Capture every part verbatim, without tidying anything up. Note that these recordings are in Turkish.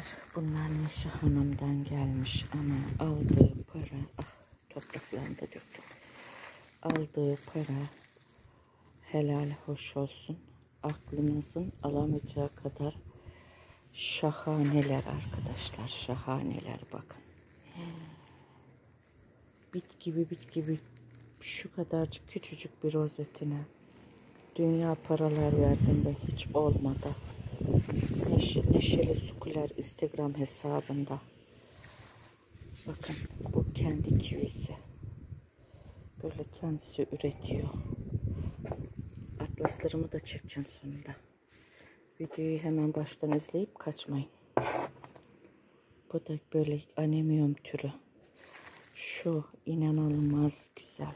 Bunlar Neşe Hanım'dan gelmiş ama aldığı para, ah topraklarını da döktüm. Aldığı para helal hoş olsun. Aklınızın alamayacağı kadar şahaneler arkadaşlar, şahaneler bakın. Bit gibi bit gibi şu kadarcık küçücük bir rozetine dünya paralar verdim ve hiç olmadı. Neşe, Neşeli Sukuler Instagram hesabında. Bakın bu kendi kivisi. Böyle kendisi üretiyor. Atlaslarımı da çekeceğim sonunda. Videoyu hemen baştan izleyip kaçmayın. Bu da böyle anemium türü. Şu inanılmaz güzel.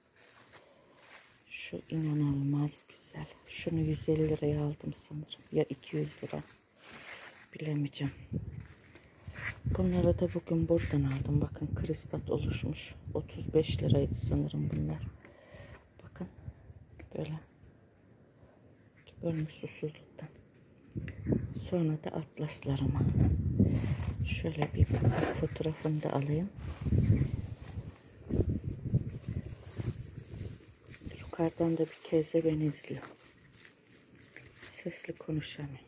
Şu inanılmaz güzel. Şunu yüz elli liraya aldım sanırım. Ya iki yüz lira. Bilemeyeceğim. Bunları da bugün buradan aldım. Bakın kristal oluşmuş. otuz beş liraydı sanırım bunlar. Bakın böyle. Bölmüş susuzluktan. Sonra da atlaslarıma. Şöyle bir fotoğrafını da alayım. Yukarıdan da bir kez de beni izliyor. Sesli konuşamıyorum.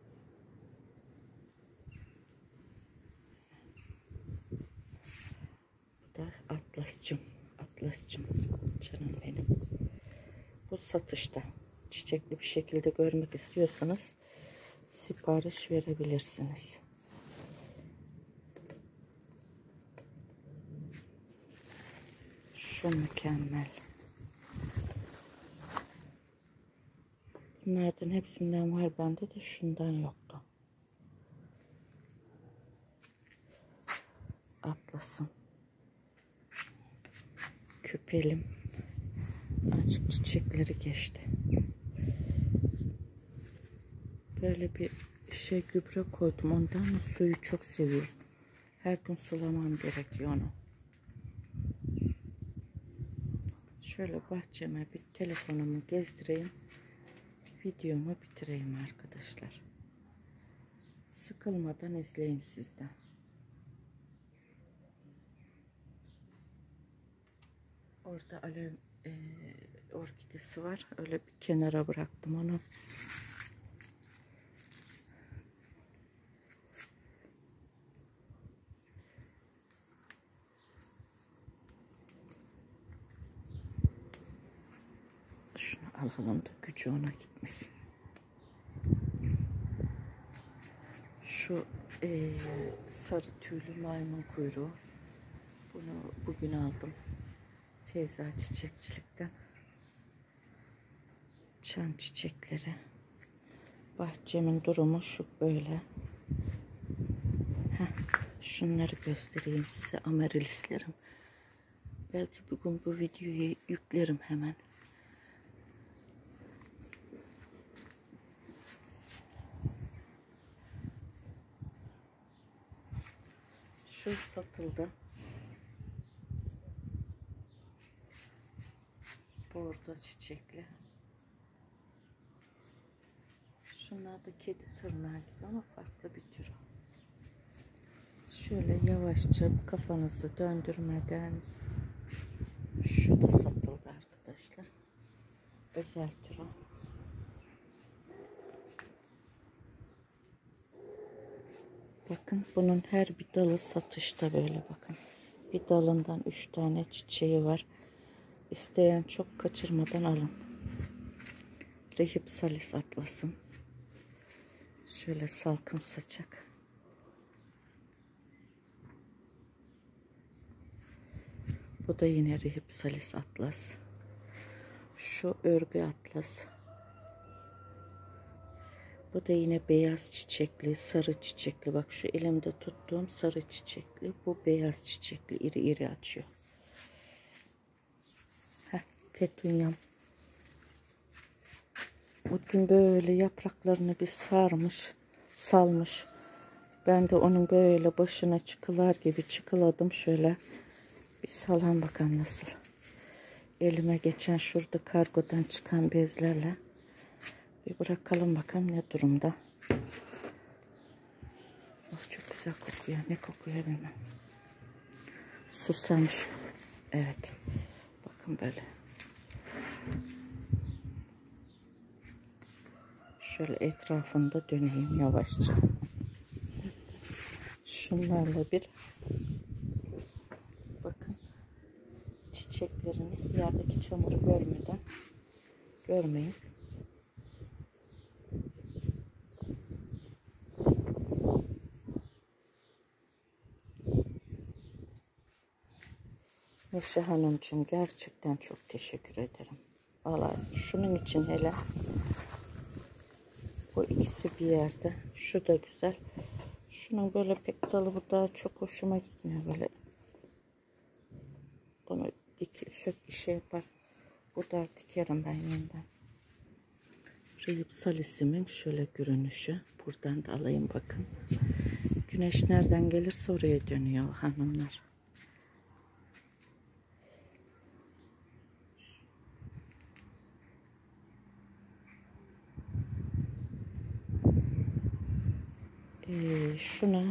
Bu da atlascım. Atlascım. Canım benim. Bu satışta. Çiçekli bir şekilde görmek istiyorsanız sipariş verebilirsiniz. Şu mükemmel. Bunlardan hepsinden var bende de şundan yoktu. Atlasım. Küpelim. Açık çiçekleri geçti. Böyle bir şey gübre koydum. Ondan mı suyu çok seviyorum. Her gün sulamam gerekiyor onu. Şöyle bahçeme bir telefonumu gezdireyim. Videomu bitireyim arkadaşlar. Sıkılmadan izleyin siz de. Orada alev e, orkidesi var. Öyle bir kenara bıraktım onu. Şunu alalım da gücü ona gitmesin. Şu e, sarı tüylü maymun kuyruğu. Bunu bugün aldım. Feyza Çiçekçilik'ten. Çan çiçekleri. Bahçemin durumu şu böyle. Heh, şunları göstereyim size, amarilislerim. Belki bugün bu videoyu yüklerim hemen. Şu satıldı. Bordo çiçekli. Şunlar da kedi tırnağı gibi ama farklı bir tür. Şöyle yavaşça kafanızı döndürmeden şu da satıldı arkadaşlar. Özel tür o. Bakın bunun her bir dalı satışta böyle bakın. Bir dalından üç tane çiçeği var. İsteyen çok kaçırmadan alın. Rehipsalis atlasım. Şöyle salkım saçak. Bu da yine Rehipsalis atlas. Şu örgü atlas. Bu da yine beyaz çiçekli, sarı çiçekli. Bak şu elimde tuttuğum sarı çiçekli. Bu beyaz çiçekli, iri iri açıyor. Heh, petunyam. Bugün böyle yapraklarını bir sarmış, salmış. Ben de onun böyle başına çıkılar gibi çıkıladım. Şöyle bir salam bakalım nasıl. Elime geçen şurada kargodan çıkan bezlerle bir bırakalım bakalım ne durumda. Of, çok güzel kokuyor. Ne kokuyor bilmem. Susamış. Evet. Bakın böyle. Şöyle etrafında döneyim yavaşça. Şunlarla bir bakın çiçeklerini yerdeki çamuru görmeden görmeyin. Neşe Hanımcığım gerçekten çok teşekkür ederim. Vallahi şunun için hele bu ikisi bir yerde. Şu da güzel. Şunun böyle pek dalı bu daha çok hoşuma gitmiyor böyle. Onu dik sök bir şey yapar. Bu da dikerim ben yeniden. Reyip salisimin şöyle görünüşü. Buradan da alayım bakın. Güneş nereden gelirse oraya dönüyor hanımlar. Ee, şuna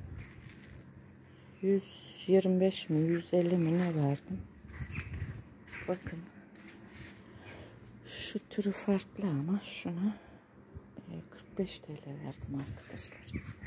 yüz yirmi beş mi yüz elli mi ne verdim? Bakın. Şu türü farklı ama şuna kırk beş T L verdim arkadaşlar.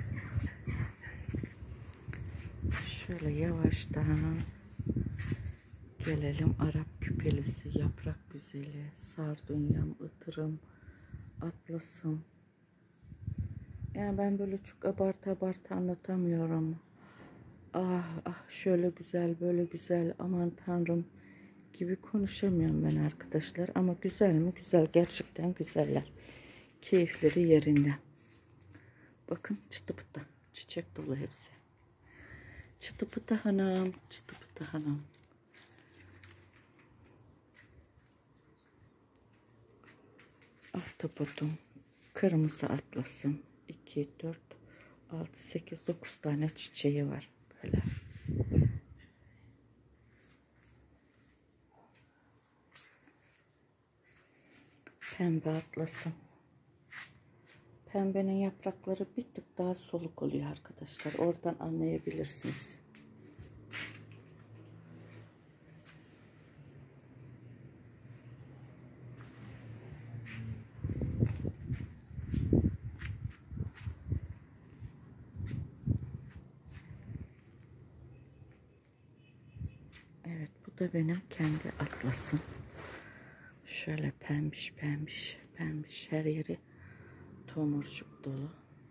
Şöyle yavaştan gelelim Arap küpelisi, yaprak güzeli, sardunyam, ıtırım, atlasım. Yani ben böyle çok abartı abartı anlatamıyorum. Ah ah şöyle güzel böyle güzel aman tanrım gibi konuşamıyorum ben arkadaşlar. Ama güzel mi? Güzel. Gerçekten güzeller. Keyifleri yerinde. Bakın çıtı pıtı. Çiçek dolu hepsi. Çıtı pıtı hanım. Çıtı pıtı hanım. Ahtapotum. Kırmızı atlasım. iki, dört, altı, sekiz, dokuz tane çiçeği var. Böyle. Pembe atlasım. Pembenin yaprakları bir tık daha soluk oluyor arkadaşlar. Oradan anlayabilirsiniz. Evet, bu da benim kendi atlasım. Şöyle pembiş pembiş pembiş her yeri tomurcuk dolu.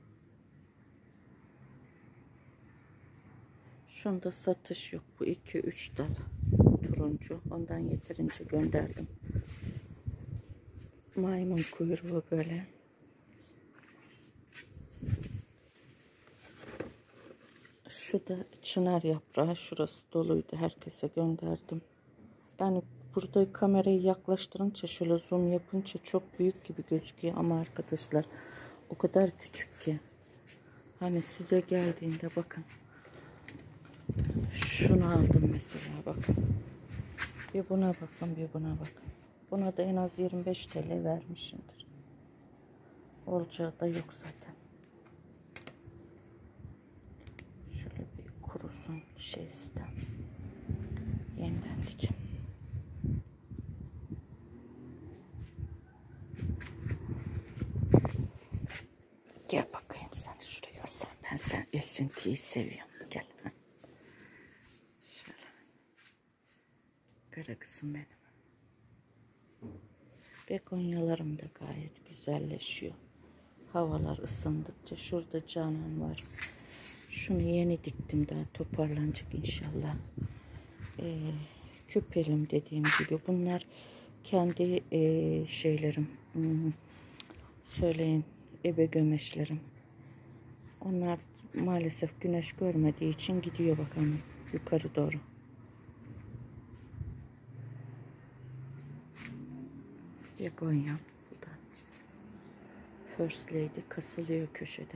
Şunda satış yok. Bu iki üç dal turuncu. Ondan yeterince gönderdim. Maymun kuyruğu böyle. Şu da çınar yaprağı. Şurası doluydu. Herkese gönderdim. Yani burada kamerayı yaklaştırınca şöyle zoom yapınca çok büyük gibi gözüküyor ama arkadaşlar o kadar küçük ki. Hani size geldiğinde bakın. Şunu aldım mesela bakın. Bir buna bakın bir buna bakın. Buna da en az yirmi beş T L vermişimdir. Olacağı da yok zaten. Şöyle bir kurusun şey sistem. Yeniden dikim. Gel bakayım sen şuraya sen. Ben sen esintiyi seviyorum. Gel. Şöyle. Kara kızım benim. Begonyalarım da gayet güzelleşiyor. Havalar ısındıkça. Şurada canan var. Şunu yeni diktim, daha toparlanacak inşallah. Ee, küpelim dediğim gibi. Bunlar kendi e, şeylerim. Hmm, söyleyin. Ebe gömeçlerim. Onlar maalesef güneş görmediği için gidiyor bakalım yukarı doğru. Begonya bu da. First Lady kasılıyor köşede.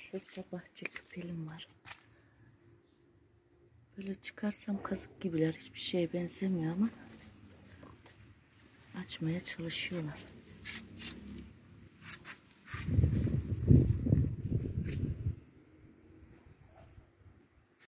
Şurada bahçe küpelim var. Böyle çıkarsam kazık gibiler. Hiçbir şeye benzemiyor ama açmaya çalışıyorlar.